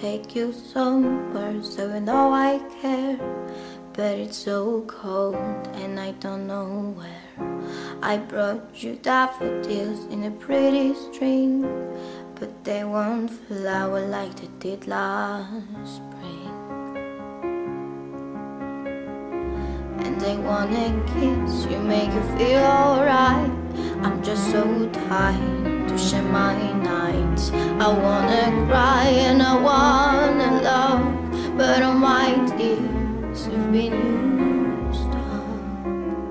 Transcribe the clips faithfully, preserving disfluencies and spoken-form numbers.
take you somewhere, so you know I care. But it's so cold and I don't know where. I brought you daffodils in a pretty string, but they won't flower like they did last spring. And they wanna kiss you, make you feel alright. I'm just so tired to share my nights. I wanna cry and I wanna love, but all my tears have been used up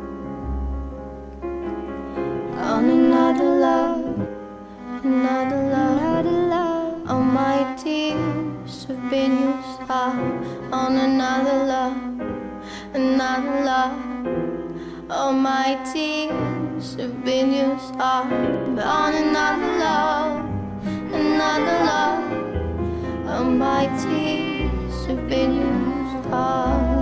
on another love, another love, another love. All my tears have been used up on another love, another love. All my tears have been used up on another love, another love. All my tears have been used up.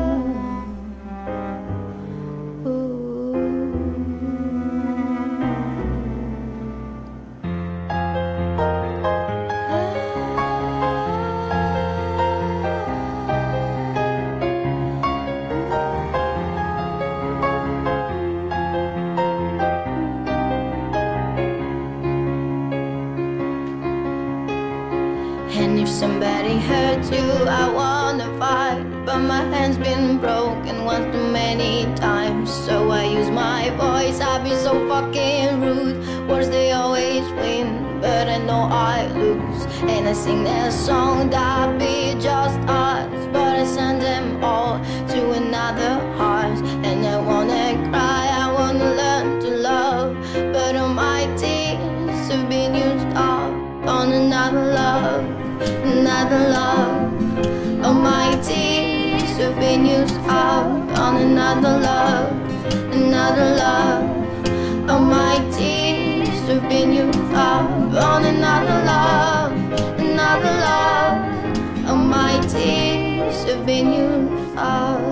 And if somebody hurts you, I wanna fight, but my hand's been broken once too many times. So I use my voice, I be so fucking rude. Words they always win, but I know I lose. And I sing that song that be just us, but I send them all to another heart. And I wanna cry, I wanna learn to love, but all my tears have been used up on another love, another love. All my tears have been used up on another love, another love. All my tears have been used up on another love, another love. All my tears have been used up.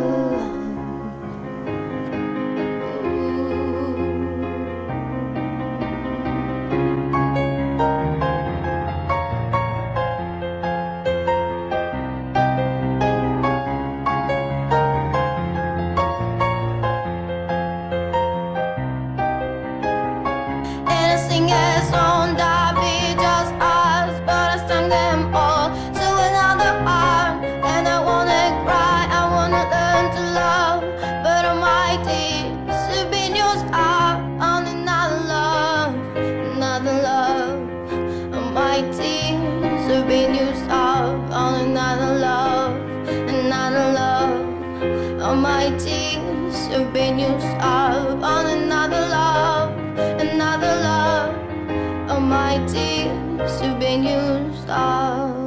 Sing a song that be just us, but I sang them all to another heart. And I wanna cry, I wanna learn to love, but all my tears have been used up on another love, another love. All my tears have been used up on another love, another love. All my tears have been used up on another love, another love. All my tears have been used up.